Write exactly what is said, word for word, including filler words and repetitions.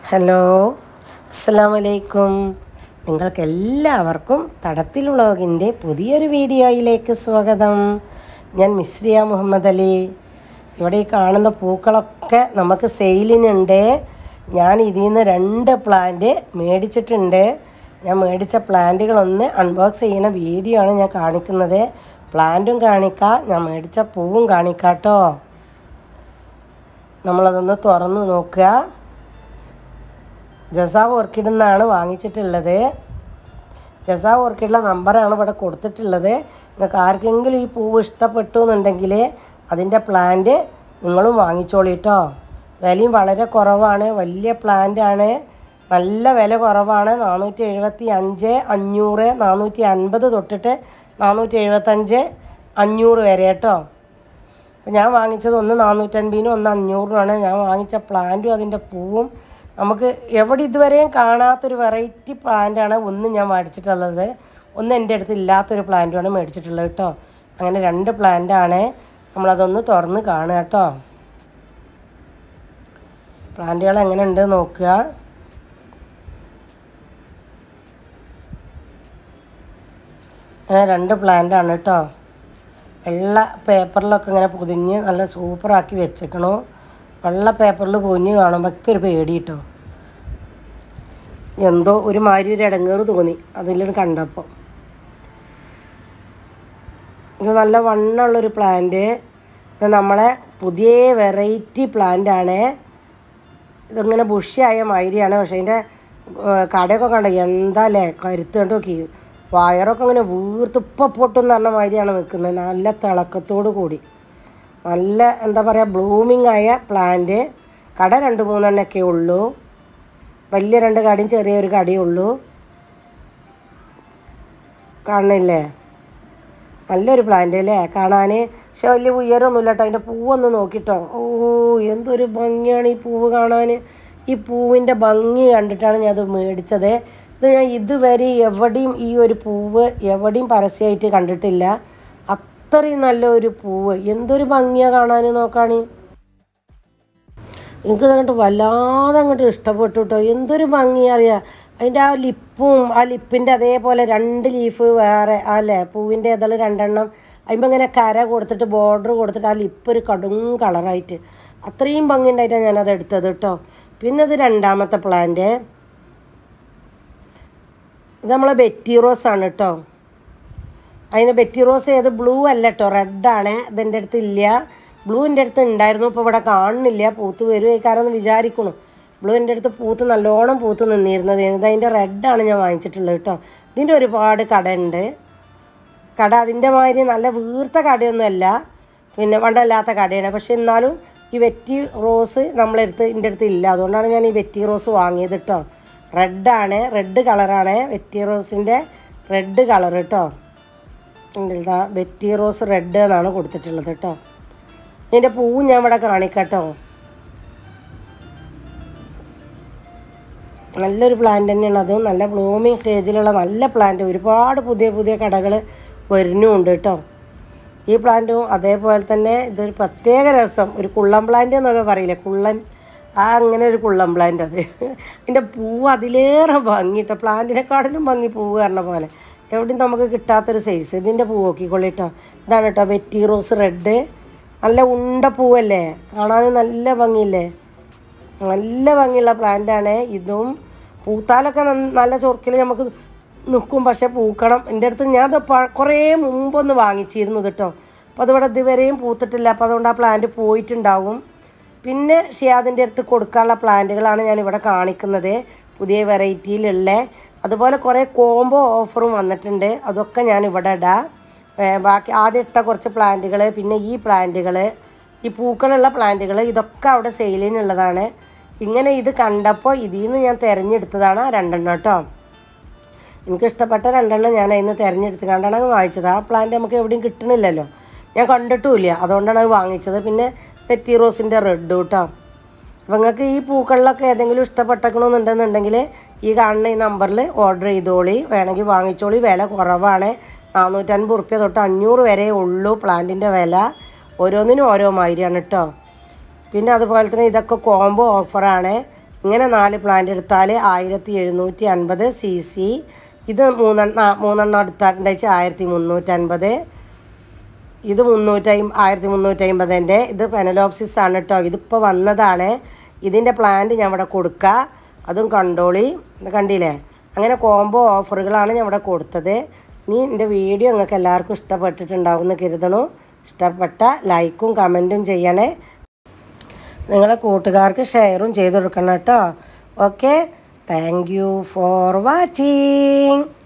Hello, അസ്സലാമു അലൈക്കും. നിങ്ങൾക്കെല്ലാവർക്കും തടത്തിൽ വ്ളോഗിൻ്റെ പുതിയൊരു വീഡിയോയിലേക്ക് സ്വാഗതം. ഞാൻ മിസ്രിയ മുഹമ്മദ് അലി. ഇവിടെ ഈ കാണുന്ന പൂക്കളൊക്കെ നമുക്ക് സെയിലിനുണ്ട്. ഞാൻ ഇതിൽ നിന്ന് രണ്ട് പ്ലാന്റ് മേടിച്ചിട്ടുണ്ട്. ഞാൻ മേടിച്ച പ്ലാന്റുകളൊന്ന് അൺബോക്സ് ചെയ്യുന്ന വീഡിയോ ആണ് ഞാൻ കാണിക്കുന്നത്. പ്ലാന്റും കാണിക്കാം, ഞാൻ മേടിച്ച പൂവും കാണിക്കാം കേട്ടോ. നമ്മളതൊന്ന് തുറന്ന് നോക്കുക. ജസാവ് ഓർക്കിഡിൽ നിന്നാണ് വാങ്ങിച്ചിട്ടുള്ളത്. ജസാവ് ഓർക്കിഡിലെ നമ്പറാണ് ഇവിടെ കൊടുത്തിട്ടുള്ളത്. നിങ്ങൾക്ക് ആർക്കെങ്കിലും ഈ പൂവ് ഇഷ്ടപ്പെട്ടു എന്നുണ്ടെങ്കിൽ അതിൻ്റെ പ്ലാന്റ് നിങ്ങളും വാങ്ങിച്ചോളി കേട്ടോ. വിലയും വളരെ കുറവാണ്. വലിയ പ്ലാന്റാണ്. നല്ല വില കുറവാണ്. നാനൂറ്റി എഴുപത്തി അഞ്ച് അഞ്ഞൂറ് നാനൂറ്റി അൻപത് തൊട്ടിട്ട് നാനൂറ്റി എഴുപത്തഞ്ച് അഞ്ഞൂറ് വരെ കേട്ടോ. അപ്പോൾ ഞാൻ വാങ്ങിച്ചത് ഒന്ന് നാനൂറ്റൻപതിനും ഒന്ന് അഞ്ഞൂറിനുമാണ്. ഞാൻ വാങ്ങിച്ച പ്ലാന്റും അതിൻ്റെ പൂവും നമുക്ക് എവിടെ ഇതുവരെയും കാണാത്തൊരു വെറൈറ്റി പ്ലാന്റാണ് ഒന്ന് ഞാൻ മേടിച്ചിട്ടുള്ളത്. ഒന്ന് എൻ്റെ അടുത്ത് ഇല്ലാത്തൊരു പ്ലാന്റുമാണ് മേടിച്ചിട്ടുള്ളത് കേട്ടോ. അങ്ങനെ രണ്ട് പ്ലാന്റാണ്. നമ്മളതൊന്ന് തുറന്ന് കാണുക കേട്ടോ. പ്ലാന്റുകൾ എങ്ങനെ ഉണ്ട് നോക്കുക. അങ്ങനെ രണ്ട് പ്ലാന്റാണ് കേട്ടോ. വെള്ള പേപ്പറിലൊക്കെ ഇങ്ങനെ പൊതിഞ്ഞ് നല്ല സൂപ്പറാക്കി വെച്ചേക്കണു. വെള്ള പേപ്പറിൽ പൊതിഞ്ഞ് കാണുമ്പോൾ ഒക്കെ ഒരു പേടി കേട്ടോ. എന്തോ ഒരു മാതിരി ഒരു ഇടങ്ങേറ് തോന്നി അതിൽ കണ്ടപ്പോൾ. ഇത് നല്ല വണ്ണമുള്ളൊരു പ്ലാന്റ്. ഇത് നമ്മളെ പുതിയ വെറൈറ്റി പ്ലാന്റാണ്. ഇതിങ്ങനെ ബുഷിയായ മാതിരിയാണ്. പക്ഷേ അതിൻ്റെ കടയൊക്കെ കണ്ടോ എന്താ അല്ലേ കരുത്ത് കണ്ടു നോക്കി. വയറൊക്കെ ഇങ്ങനെ വീർത്ത് ഇപ്പം പൊട്ടെന്ന് പറഞ്ഞ മാതിരിയാണ് നിൽക്കുന്നത്. നല്ല തിളക്കത്തോടു കൂടി നല്ല എന്താ പറയുക ബ്ലൂമിങ് ആയ പ്ലാന്റ്. കട രണ്ട് മൂന്നെണ്ണമൊക്കെ ഉള്ളൂ. വലിയ രണ്ട് കടയും ചെറിയൊരു കടയും ഉള്ളൂ. കാണുന്നില്ലേ? നല്ലൊരു പ്ലാന്റ് അല്ലേ കാണാൻ. പക്ഷെ വലിയ ഉയരമൊന്നുമില്ല കേട്ടോ. അതിൻ്റെ പൂവൊന്ന് നോക്കിട്ടോ. ഓ, എന്തൊരു ഭംഗിയാണ് ഈ പൂവ് കാണാൻ. ഈ പൂവിൻ്റെ ഭംഗി കണ്ടിട്ടാണ് ഞാൻ അത് മേടിച്ചത്. ഇത് ഞാൻ ഇതുവരെ എവിടെയും ഈ ഒരു പൂവ് എവിടെയും പരസ്യമായിട്ട് കണ്ടിട്ടില്ല. അത്രയും നല്ലൊരു പൂവ്. എന്തൊരു ഭംഗിയാണ് കാണാൻ നോക്കാൻ. എനിക്കത് അങ്ങോട്ട് വല്ലാതെ അങ്ങോട്ട് ഇഷ്ടപ്പെട്ടു കേട്ടോ. എന്തൊരു ഭംഗിയാണ് അറിയാം. അതിൻ്റെ ആ ലിപ്പും ആ ലിപ്പിൻ്റെ അതേപോലെ രണ്ട് ലീഫ് വേറെ അല്ലേ പൂവിൻ്റെ ഇതൾ രണ്ടെണ്ണം അതിമ്പോൾ ഇങ്ങനെ കര കൊടുത്തിട്ട് ബോർഡർ കൊടുത്തിട്ട് ആ ലിപ്പ് ഒരു കടും കളറായിട്ട് അത്രയും ഭംഗി ഉണ്ടായിട്ടാണ് ഞാനത് എടുത്തത് കേട്ടോ. പിന്നെ ഇത് രണ്ടാമത്തെ പ്ലാന്റ്. ഇത് നമ്മളെ ബെറ്റി റോസ് ആണ് കേട്ടോ. അതിന് ബെറ്റി റോസ് ഏത് ബ്ലൂ അല്ല കേട്ടോ, റെഡാണ്. ഇതെൻ്റെ അടുത്ത് ഇല്ല. ബ്ലൂ എൻ്റെ അടുത്ത് ഉണ്ടായിരുന്നു. ഇപ്പോൾ ഇവിടെ കാണുന്നില്ല. പൂത്ത് വരുമായിക്കാരെന്ന് വിചാരിക്കണം. ബ്ലൂ എൻ്റെ അടുത്ത് പൂത്ത് നല്ലോണം പൂത്ത് നിന്നിരുന്നത്. ഇത് അതിൻ്റെ റെഡാണ് ഞാൻ വാങ്ങിച്ചിട്ടുള്ളത് കേട്ടോ. ഇതിൻ്റെ ഒരുപാട് കട ഉണ്ട്. കട അതിൻ്റെ മാതിരി നല്ല വീർത്ത കടയൊന്നുമല്ല, പിന്നെ വണ്ടല്ലാത്ത കടയാണ്. പക്ഷെ എന്നാലും ഈ വെറ്റി റോസ് നമ്മളെടുത്ത് എൻ്റെ അടുത്ത് ഇല്ല. അതുകൊണ്ടാണ് ഞാൻ ഈ വെറ്റി റോസ് വാങ്ങിയത് കേട്ടോ. റെഡാണ്, റെഡ് കളറാണ് വെറ്റി റോസിൻ്റെ റെഡ് കളർ കേട്ടോ. എന്താ വെറ്റി റോസ് റെഡ് എന്നാണ് കൊടുത്തിട്ടുള്ളത് കേട്ടോ. ഇതിൻ്റെ പൂവ് ഞാൻ ഇവിടെ കാണിക്കട്ടോ. നല്ലൊരു പ്ലാന്റ് തന്നെയാണ്. അതും നല്ല ബ്ലൂമിങ് സ്റ്റേജിലുള്ള നല്ല പ്ലാന്റ്. ഒരുപാട് പുതിയ പുതിയ കടകൾ വരുന്നുമുണ്ട് കേട്ടോ. ഈ പ്ലാന്റും അതേപോലെ തന്നെ ഇതൊരു പ്രത്യേക രസം. ഒരു കുള്ളൻ പ്ലാന്റ് എന്നൊക്കെ പറയില്ലേ, കുള്ളൻ, ആ അങ്ങനെ ഒരു കുള്ളൻ പ്ലാന്റ്. അത് അതിൻ്റെ പൂവ് അതിലേറെ ഭംഗി കേട്ടോ. പ്ലാന്റിനെക്കാട്ടിലും ഭംഗി പൂവ് പറഞ്ഞ പോലെ എവിടെയും നമുക്ക് കിട്ടാത്തൊരു സൈസ്. ഇതിൻ്റെ പൂവ് നോക്കിക്കൊള്ളി കേട്ടോ. ഇതാണ് കേട്ടോ വെറ്റി റോസ് റെഡ്. നല്ല ഉണ്ട പൂവല്ലേ കാണാൻ, നല്ല ഭംഗിയില്ലേ. നല്ല ഭംഗിയുള്ള പ്ലാന്റാണ്. ഇതും പൂത്താലൊക്കെ നല്ല ചൊറുക്കിൽ നമുക്ക് നിൽക്കും. പക്ഷേ പൂക്കണം. എൻ്റെ അടുത്ത് ഞാൻ അത് കുറേ മുമ്പൊന്ന് വാങ്ങിച്ചിരുന്നു കേട്ടോ. അപ്പോൾ അതിവിടെ ഇതുവരെയും പൂത്തിട്ടില്ല. അപ്പോൾ അതുകൊണ്ട് ആ പ്ലാന്റ് പോയിട്ടുണ്ടാവും. പിന്നെ ഷിയാദിൻ്റെ അടുത്ത് കൊടുക്കാനുള്ള പ്ലാന്റുകളാണ് ഞാനിവിടെ കാണിക്കുന്നത്, പുതിയ വെറൈറ്റിയിലുള്ള. അതുപോലെ കുറേ കോംബോ ഓഫറും വന്നിട്ടുണ്ട്. അതൊക്കെ ഞാൻ ഇവിടെ ഇടാം. ബാക്കി ആദ്യം ഇട്ട കുറച്ച് പ്ലാന്റുകൾ, പിന്നെ ഈ പ്ലാന്റുകൾ, ഈ പൂക്കളുള്ള പ്ലാന്റുകൾ, ഇതൊക്കെ അവിടെ സെയിലിനുള്ളതാണ്. ഇങ്ങനെ ഇത് കണ്ടപ്പോൾ ഇതിൽ നിന്ന് ഞാൻ തിരഞ്ഞെടുത്തതാണ് ആ രണ്ടെണ്ണം കേട്ടോ. എനിക്കിഷ്ടപ്പെട്ട രണ്ടെണ്ണം ഞാൻ അതിൽ നിന്ന് തിരഞ്ഞെടുത്ത് കണ്ടാണ് വാങ്ങിച്ചത്. ആ പ്ലാന്റ് നമുക്ക് എവിടെയും കിട്ടണില്ലല്ലോ, ഞാൻ കണ്ടിട്ടുമില്ല. അതുകൊണ്ടാണ് അത് വാങ്ങിച്ചത്. പിന്നെ വെറ്റി റോസിൻ്റെ റെഡ് കേട്ടോ. അപ്പോൾ നിങ്ങൾക്ക് ഈ പൂക്കളിലൊക്കെ ഏതെങ്കിലും ഇഷ്ടപ്പെട്ടണമെന്നുണ്ടെന്നുണ്ടെങ്കിൽ ഈ കാണുന്ന ഈ നമ്പറിൽ ഓർഡർ ചെയ്തോളി. വേണമെങ്കിൽ വാങ്ങിച്ചോളി. വില കുറവാണ്. നാനൂറ്റൻപത് റുപ്യ തൊട്ട് അഞ്ഞൂറ് വരെ ഉള്ളൂ പ്ലാന്റിൻ്റെ വില. ഓരോന്നിനും ഓരോ മാതിരിയാണ് കേട്ടോ. പിന്നെ അതുപോലെ തന്നെ ഇതൊക്കെ കോംബോ ഓഫറാണ്. ഇങ്ങനെ നാല് പ്ലാന്റ് എടുത്താൽ ആയിരത്തി എഴുന്നൂറ്റി അൻപത് സി സി. ഇത് മൂന്നെണ്ണ മൂന്നെണ്ണം എടുത്താൽ ആയിരത്തി മുന്നൂറ്റൻപത്. ഇത് മുന്നൂറ്റി ആയിരത്തി മുന്നൂറ്റമ്പതിൻ്റെ. ഇത് പെനലോപ്സിസ് ആണ് കേട്ടോ. ഇതിപ്പോൾ വന്നതാണ്. ഇതിൻ്റെ പ്ലാന്റ് ഞാൻ ഇവിടെ കൊടുക്കുക. അതും കണ്ടോളി. കണ്ടില്ലേ? അങ്ങനെ കോംബോ ഓഫറുകളാണ് ഞാൻ ഇവിടെ കൊടുത്തത്. ഇനി എൻ്റെ വീഡിയോ നിങ്ങൾക്ക് എല്ലാവർക്കും ഇഷ്ടപ്പെട്ടിട്ടുണ്ടാവും എന്ന് കരുതണു. ഇഷ്ടപ്പെട്ട ലൈക്കും കമൻറ്റും ചെയ്യണേ. നിങ്ങളെ കൂട്ടുകാർക്ക് ഷെയറും ചെയ്ത് കൊടുക്കണം കേട്ടോ. Okay, thank you for watching.